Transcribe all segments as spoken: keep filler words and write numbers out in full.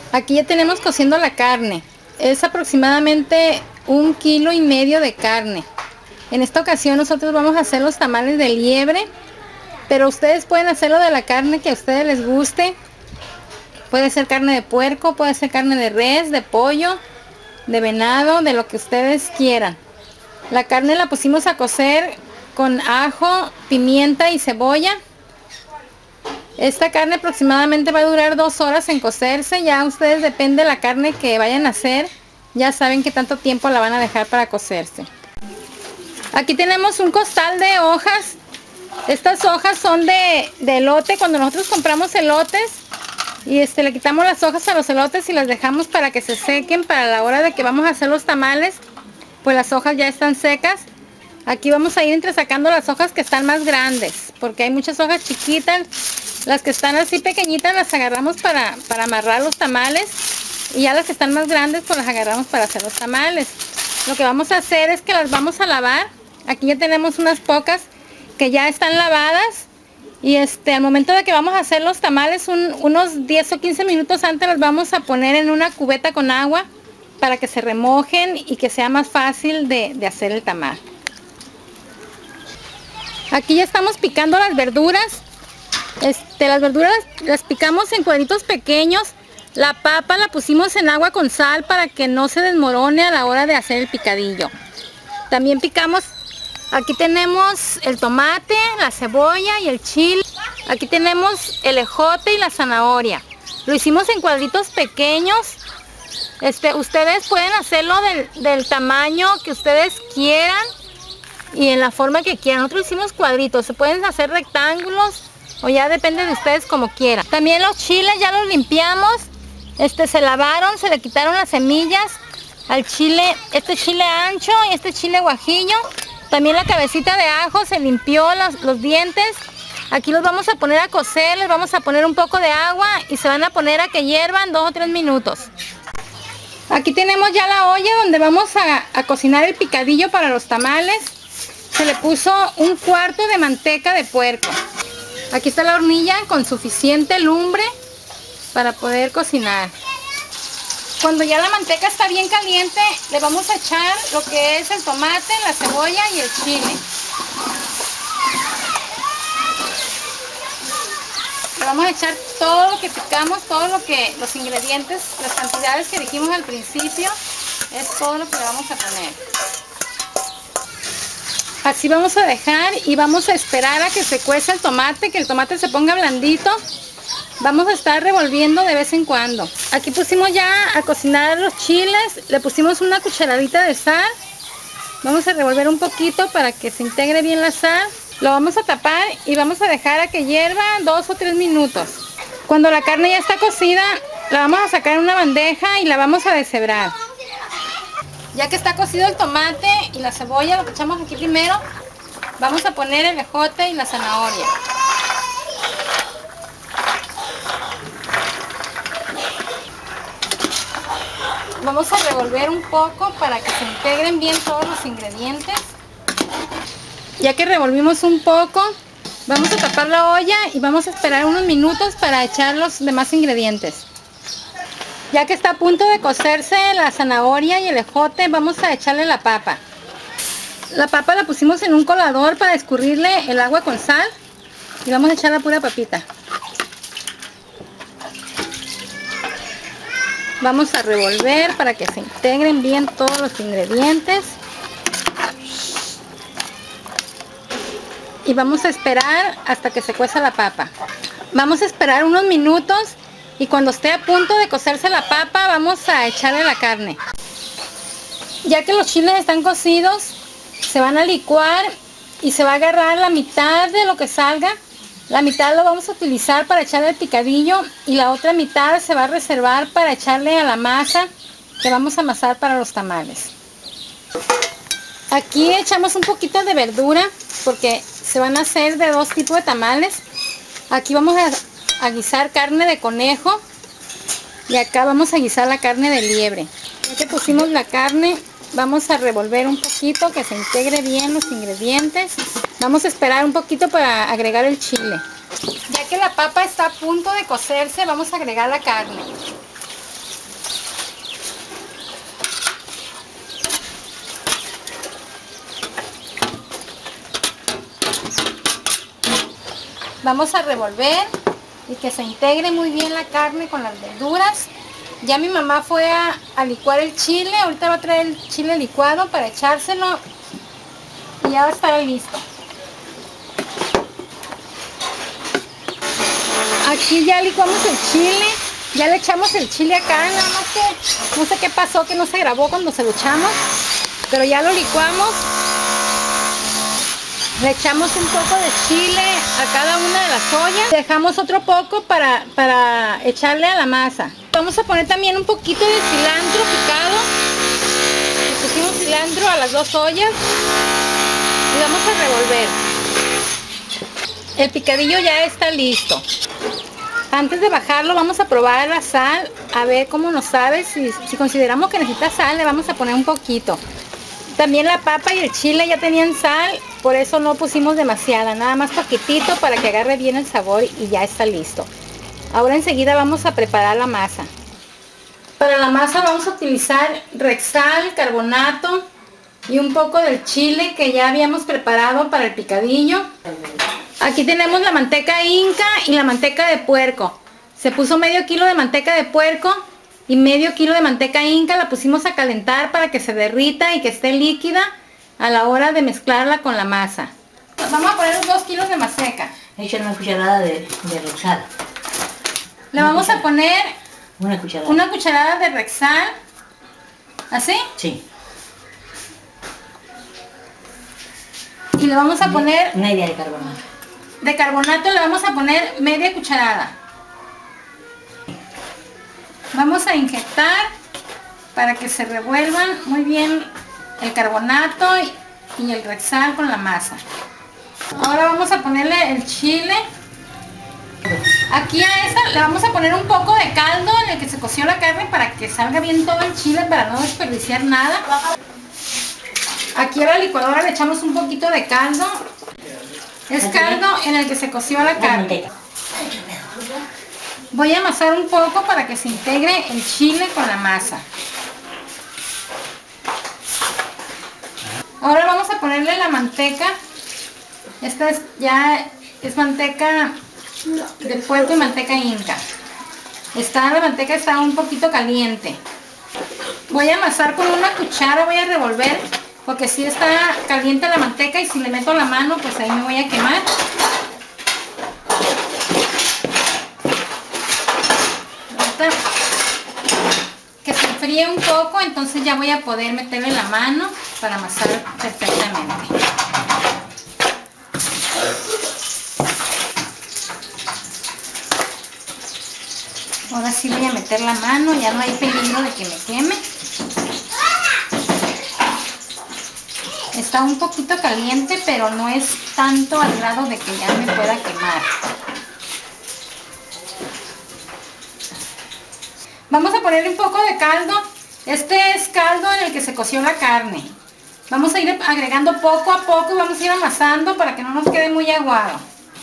Aquí ya tenemos cociendo la carne. Es aproximadamente un kilo y medio de carne. En esta ocasión nosotros vamos a hacer los tamales de liebre, pero ustedes pueden hacerlo de la carne que a ustedes les guste. Puede ser carne de puerco, puede ser carne de res, de pollo, de venado, de lo que ustedes quieran. La carne la pusimos a cocer con ajo, pimienta y cebolla. Esta carne aproximadamente va a durar dos horas en cocerse. Ya ustedes, depende de la carne que vayan a hacer, ya saben qué tanto tiempo la van a dejar para cocerse. Aquí tenemos un costal de hojas. Estas hojas son de, de elote. Cuando nosotros compramos elotes y este, le quitamos las hojas a los elotes y las dejamos para que se sequen para la hora de que vamos a hacer los tamales, pues las hojas ya están secas. Aquí vamos a ir entresacando las hojas que están más grandes, porque hay muchas hojas chiquitas. Las que están así pequeñitas las agarramos para, para amarrar los tamales, y ya las que están más grandes pues las agarramos para hacer los tamales. Lo que vamos a hacer es que las vamos a lavar. Aquí ya tenemos unas pocas que ya están lavadas, y este al momento de que vamos a hacer los tamales, un, unos diez o quince minutos antes las vamos a poner en una cubeta con agua para que se remojen y que sea más fácil de, de hacer el tamal. Aquí ya estamos picando las verduras. Este, las verduras las picamos en cuadritos pequeños. La papa la pusimos en agua con sal para que no se desmorone a la hora de hacer el picadillo. También picamos, aquí tenemos el tomate, la cebolla y el chile. Aquí tenemos el ejote y la zanahoria. Lo hicimos en cuadritos pequeños. Este, ustedes pueden hacerlo del, del tamaño que ustedes quieran y en la forma que quieran. Nosotros hicimos cuadritos, se pueden hacer rectángulos o ya depende de ustedes como quieran. También los chiles ya los limpiamos, este, se lavaron, se le quitaron las semillas al chile, este chile ancho y este chile guajillo. También la cabecita de ajo se limpió, los, los dientes. Aquí los vamos a poner a cocer, les vamos a poner un poco de agua y se van a poner a que hiervan dos o tres minutos. Aquí tenemos ya la olla donde vamos a, a cocinar el picadillo para los tamales. Se le puso un cuarto de manteca de puerco. Aquí está la hornilla con suficiente lumbre para poder cocinar. Cuando ya la manteca está bien caliente, le vamos a echar lo que es el tomate, la cebolla y el chile. Le vamos a echar todo lo que picamos, todo lo que, los ingredientes, las cantidades que dijimos al principio, es todo lo que le vamos a poner. Así vamos a dejar y vamos a esperar a que se cueza el tomate, que el tomate se ponga blandito. Vamos a estar revolviendo de vez en cuando. Aquí pusimos ya a cocinar los chiles, le pusimos una cucharadita de sal. Vamos a revolver un poquito para que se integre bien la sal. Lo vamos a tapar y vamos a dejar a que hierva dos o tres minutos. Cuando la carne ya está cocida, la vamos a sacar en una bandeja y la vamos a deshebrar. Ya que está cocido el tomate y la cebolla, lo que echamos aquí primero, vamos a poner el ejote y la zanahoria. Vamos a revolver un poco para que se integren bien todos los ingredientes. Ya que revolvimos un poco, vamos a tapar la olla y vamos a esperar unos minutos para echar los demás ingredientes. Ya que está a punto de cocerse la zanahoria y el ejote, vamos a echarle la papa. La papa la pusimos en un colador para escurrirle el agua con sal y vamos a echar la pura papita. Vamos a revolver para que se integren bien todos los ingredientes. Y vamos a esperar hasta que se cueza la papa. Vamos a esperar unos minutos y cuando esté a punto de cocerse la papa vamos a echarle la carne. Ya que los chiles están cocidos, se van a licuar y se va a agarrar la mitad de lo que salga. La mitad lo vamos a utilizar para echarle el picadillo y la otra mitad se va a reservar para echarle a la masa que vamos a amasar para los tamales. Aquí echamos un poquito de verdura porque se van a hacer de dos tipos de tamales. Aquí vamos a a guisar carne de conejo y acá vamos a guisar la carne de liebre. Ya que pusimos la carne, vamos a revolver un poquito que se integre bien los ingredientes. Vamos a esperar un poquito para agregar el chile. Ya que la papa está a punto de cocerse, vamos a agregar la carne. Vamos a revolver y que se integre muy bien la carne con las verduras. Ya mi mamá fue a, a licuar el chile, ahorita va a traer el chile licuado para echárselo y ya va a estar listo. Aquí ya licuamos el chile, ya le echamos el chile acá, nada más que no sé qué pasó, que no se grabó cuando se lo echamos, pero ya lo licuamos. Le echamos un poco de chile a cada una de las ollas. Dejamos otro poco para, para echarle a la masa. Vamos a poner también un poquito de cilantro picado. Le pusimos cilantro a las dos ollas y vamos a revolver. El picadillo ya está listo. Antes de bajarlo vamos a probar la sal, a ver cómo nos sabe. Si, si consideramos que necesita sal, le vamos a poner un poquito. También la papa y el chile ya tenían sal, por eso no pusimos demasiada, nada más poquitito para que agarre bien el sabor y ya está listo. Ahora enseguida vamos a preparar la masa. Para la masa vamos a utilizar Rexal, carbonato y un poco del chile que ya habíamos preparado para el picadillo. Aquí tenemos la manteca Inca y la manteca de puerco. Se puso medio kilo de manteca de puerco y medio kilo de manteca Inca, la pusimos a calentar para que se derrita y que esté líquida a la hora de mezclarla con la masa. Vamos a poner los dos kilos de manteca. Echa una cucharada de, de Rexal. Le vamos a poner una cucharada. una cucharada de Rexal. ¿Así? Sí. Y le vamos a poner... Media de carbonato. De carbonato le vamos a poner media cucharada. Vamos a inyectar para que se revuelvan muy bien el carbonato y, y el Rexal con la masa. Ahora vamos a ponerle el chile. Aquí a esta le vamos a poner un poco de caldo en el que se coció la carne para que salga bien todo el chile, para no desperdiciar nada. Aquí a la licuadora le echamos un poquito de caldo. Es caldo en el que se coció la carne. Voy a amasar un poco para que se integre el chile con la masa. Ahora vamos a ponerle la manteca. Esta es, ya es manteca de puerco y manteca Inca. Está, la manteca está un poquito caliente. Voy a amasar con una cuchara, voy a revolver, porque si está caliente la manteca y si le meto la mano, pues ahí me voy a quemar. Que se enfríe un poco, entonces ya voy a poder meterle la mano para amasar perfectamente. Ahora sí voy a meter la mano, ya no hay peligro de que me queme. Está un poquito caliente, pero no es tanto al grado de que ya me pueda quemar. Vamos a ponerle un poco de caldo. Este es caldo en el que se coció la carne. Vamos a ir agregando poco a poco y vamos a ir amasando para que no nos quede muy aguado.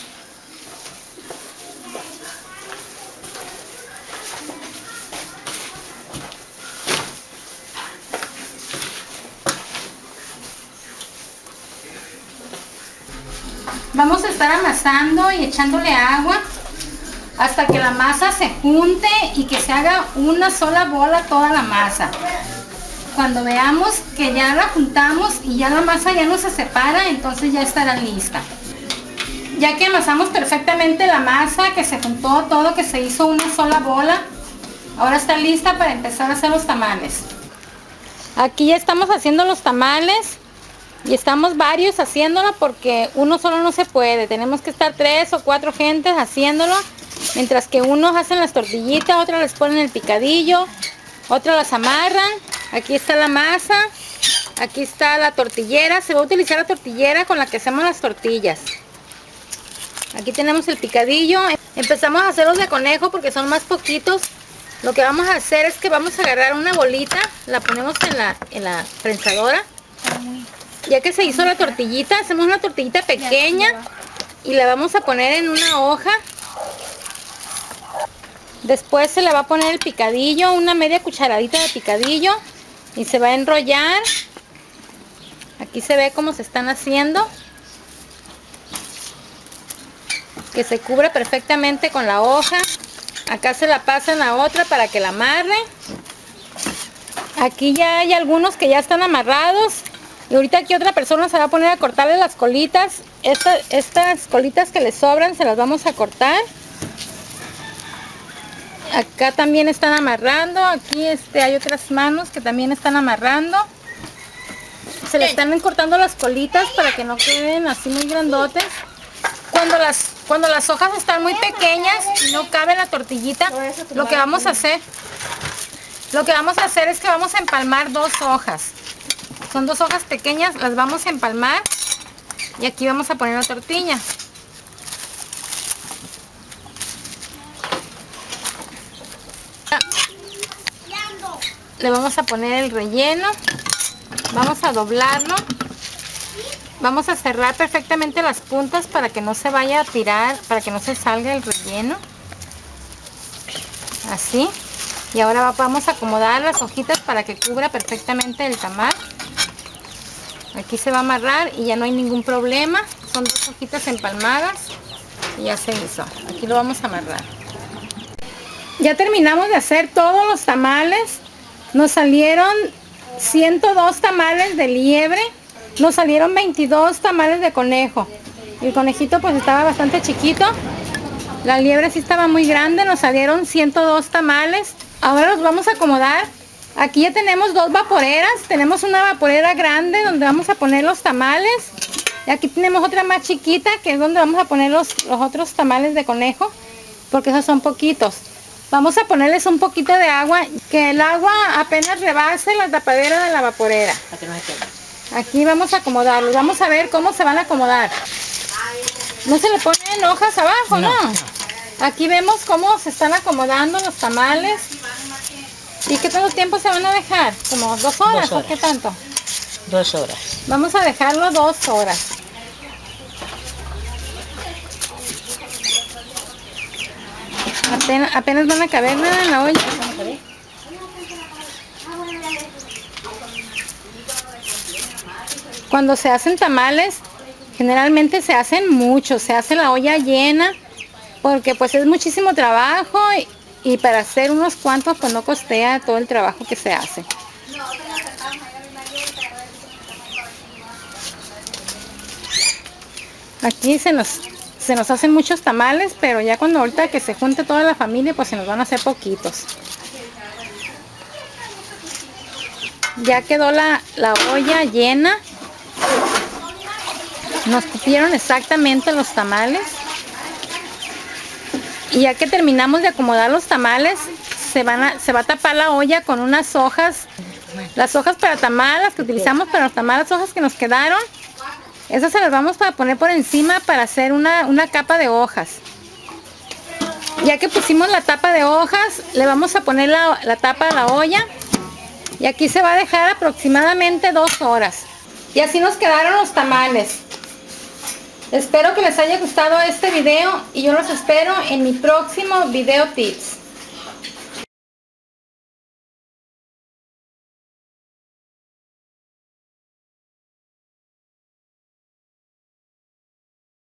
Vamos a estar amasando y echándole agua hasta que la masa se junte y que se haga una sola bola toda la masa. Cuando veamos que ya la juntamos y ya la masa ya no se separa, entonces ya estará lista. Ya que amasamos perfectamente la masa, que se juntó todo, que se hizo una sola bola, ahora está lista para empezar a hacer los tamales. Aquí ya estamos haciendo los tamales. Y estamos varios haciéndolo porque uno solo no se puede. Tenemos que estar tres o cuatro gentes haciéndolo. Mientras que unos hacen las tortillitas, otros les ponen el picadillo, otros las amarran. Aquí está la masa. Aquí está la tortillera. Se va a utilizar la tortillera con la que hacemos las tortillas. Aquí tenemos el picadillo. Empezamos a hacerlos de conejo porque son más poquitos. Lo que vamos a hacer es que vamos a agarrar una bolita. La ponemos en la, en la prensadora. Ya que se hizo la tortillita, hacemos una tortillita pequeña y la vamos a poner en una hoja. Después se le va a poner el picadillo, una media cucharadita de picadillo y se va a enrollar. Aquí se ve cómo se están haciendo. que se cubre perfectamente con la hoja. Acá se la pasan a otra para que la amarre. Aquí ya hay algunos que ya están amarrados. Y ahorita aquí otra persona se va a poner a cortarle las colitas. Esta, estas colitas que le sobran se las vamos a cortar. Acá también están amarrando. Aquí este, hay otras manos que también están amarrando. Se le están cortando las colitas para que no queden así muy grandotes. Cuando las, cuando las hojas están muy pequeñas y no cabe la tortillita, lo que vamos a hacer, lo que vamos a hacer es que vamos a empalmar dos hojas. Son dos hojas pequeñas, las vamos a empalmar y aquí vamos a poner la tortilla. Le vamos a poner el relleno, vamos a doblarlo, vamos a cerrar perfectamente las puntas para que no se vaya a tirar, para que no se salga el relleno. Así. Y ahora vamos a acomodar las hojitas para que cubra perfectamente el tamal. Aquí se va a amarrar y ya no hay ningún problema. Son dos hojitas empalmadas y ya se hizo. Aquí lo vamos a amarrar. Ya terminamos de hacer todos los tamales. Nos salieron ciento dos tamales de liebre. Nos salieron veintidós tamales de conejo. El conejito pues estaba bastante chiquito. La liebre sí estaba muy grande. Nos salieron ciento dos tamales. Ahora los vamos a acomodar. Aquí ya tenemos dos vaporeras. Tenemos una vaporera grande donde vamos a poner los tamales. Y aquí tenemos otra más chiquita que es donde vamos a poner los, los otros tamales de conejo. Porque esos son poquitos. Vamos a ponerles un poquito de agua. Que el agua apenas rebase la tapadera de la vaporera. Para que no se quede. Aquí vamos a acomodarlos. Vamos a ver cómo se van a acomodar. No se le ponen hojas abajo, ¿no? no. Aquí vemos cómo se están acomodando los tamales. ¿Y qué tanto tiempo se van a dejar? ¿Como dos horas, Dos horas. o qué tanto? Dos horas. Vamos a dejarlo dos horas. Apenas, apenas van a caber nada en la olla. Cuando se hacen tamales, generalmente se hacen muchos, se hace la olla llena, porque pues es muchísimo trabajo y, y para hacer unos cuantos pues no costea todo el trabajo que se hace. Aquí se nos, se nos hacen muchos tamales, pero ya cuando ahorita que se junte toda la familia pues se nos van a hacer poquitos. Ya quedó la, la olla llena. Nos cupieron exactamente los tamales. Y ya que terminamos de acomodar los tamales, se, van a, se va a tapar la olla con unas hojas. Las hojas para tamal, las que utilizamos para los tamales, las hojas que nos quedaron. Esas se las vamos a poner por encima para hacer una, una capa de hojas. Ya que pusimos la tapa de hojas, le vamos a poner la, la tapa a la olla. Y aquí se va a dejar aproximadamente dos horas. Y así nos quedaron los tamales. Espero que les haya gustado este video y yo los espero en mi próximo video tips.